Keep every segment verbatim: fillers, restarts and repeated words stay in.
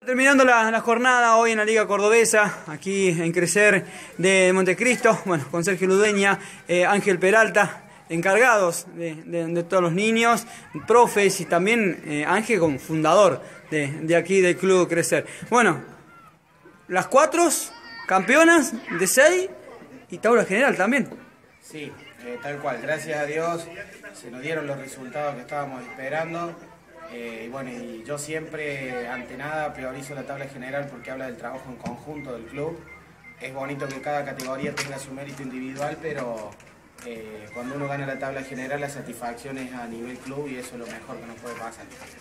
Terminando la, la jornada hoy en la Liga Cordobesa, aquí en Crecer de Montecristo, bueno, con Sergio Ludueña, eh, Ángel Peralta, encargados de, de, de todos los niños, profes y también eh, Ángel como fundador de, de aquí del Club Crecer. Bueno, las cuatro campeonas de seis y tabla general también. Sí, eh, tal cual, gracias a Dios se nos dieron los resultados que estábamos esperando. Eh, y bueno, y yo siempre, ante nada, priorizo la tabla general porque habla del trabajo en conjunto del club. Es bonito que cada categoría tenga su mérito individual, pero eh, cuando uno gana la tabla general, la satisfacción es a nivel club y eso es lo mejor que nos puede pasar.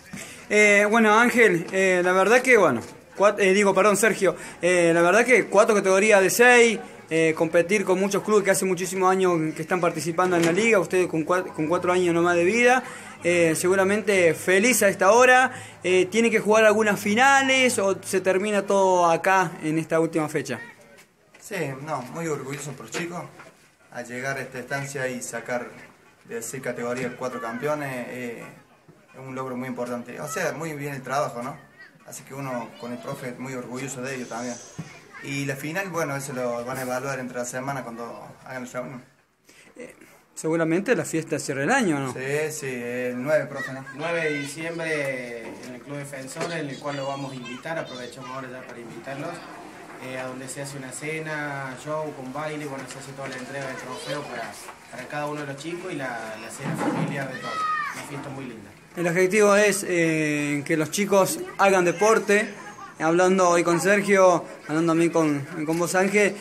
Eh, bueno, Ángel, eh, la verdad que, bueno, cuatro, eh, digo, perdón, Sergio, eh, la verdad que cuatro categorías de seis, eh, competir con muchos clubes que hace muchísimos años que están participando en la liga, ustedes con cuatro, con cuatro años nomás de vida. Eh, seguramente feliz a esta hora. Eh, ¿Tiene que jugar algunas finales o se termina todo acá en esta última fecha? Sí, no, muy orgulloso por chicos. Al llegar a esta estancia y sacar de seis categorías cuatro campeones eh, es un logro muy importante. O sea, muy bien el trabajo, ¿no? Así que uno con el profe muy orgulloso de ello también. Y la final, bueno, eso lo van a evaluar entre la semana cuando hagan el reunión. Eh. Seguramente la fiesta cierra el año, ¿no? Sí, sí, el nueve, profe, ¿no? nueve de diciembre en el Club Defensor, en el cual lo vamos a invitar, aprovechamos ahora ya para invitarlos, eh, a donde se hace una cena, show con baile, bueno, se hace toda la entrega de trofeos para, para cada uno de los chicos y la, la cena familiar de todos. Una fiesta muy linda. El objetivo es eh, que los chicos hagan deporte, hablando hoy con Sergio, hablando también con, con vos, Ángel.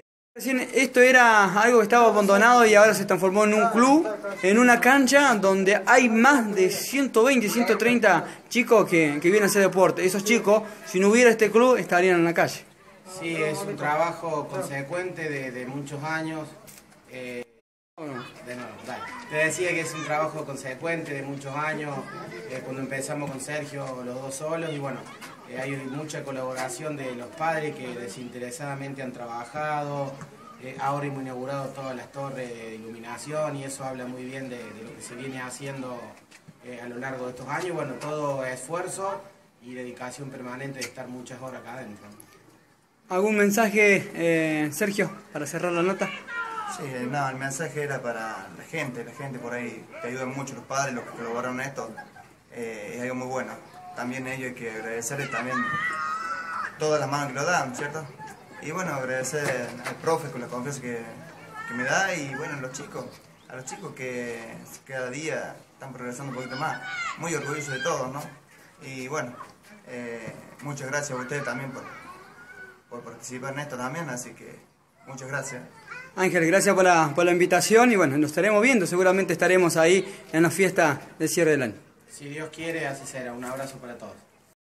Esto era algo que estaba abandonado y ahora se transformó en un club, en una cancha donde hay más de ciento veinte, ciento treinta chicos que, que vienen a hacer deporte. Esos chicos, si no hubiera este club, estarían en la calle. Sí, es un trabajo consecuente de, de muchos años. Eh, de nuevo, dale. Te decía que es un trabajo consecuente de muchos años, eh, cuando empezamos con Sergio los dos solos y bueno, eh, hay mucha colaboración de los padres que desinteresadamente han trabajado, eh, ahora hemos inaugurado todas las torres de iluminación y eso habla muy bien de, de lo que se viene haciendo eh, a lo largo de estos años, bueno, todo esfuerzo y dedicación permanente de estar muchas horas acá adentro. ¿Algún mensaje, eh, Sergio, para cerrar la nota? Sí, no, el mensaje era para la gente, la gente por ahí, que ayudan mucho los padres, los que colaboraron en esto, eh, es algo muy bueno. También ellos hay que agradecerles también todas las manos que lo dan, ¿cierto? Y bueno, agradecer al profe con la confianza que, que me da y bueno, a los chicos, a los chicos que cada día están progresando un poquito más, muy orgullosos de todos, ¿no? Y bueno, eh, muchas gracias a ustedes también por, por participar en esto también, así que muchas gracias. Ángel, gracias por la, por la invitación y bueno, nos estaremos viendo, seguramente estaremos ahí en la fiesta de cierre del año. Si Dios quiere, así será. Un abrazo para todos.